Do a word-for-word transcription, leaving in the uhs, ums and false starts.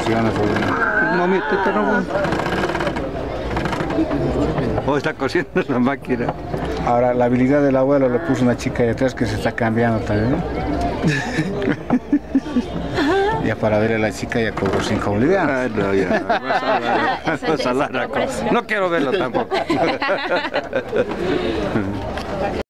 funciona, sobrino. Mami, te no. Oh, está cosiendo la máquina. Ahora, la habilidad del abuelo le puso una chica de atrás que se está cambiando también. Ya para ver a la chica ya cobró cinco bolivianos. Ah, no, ya. Vas a hablar, vas a hablar, no quiero verlo tampoco.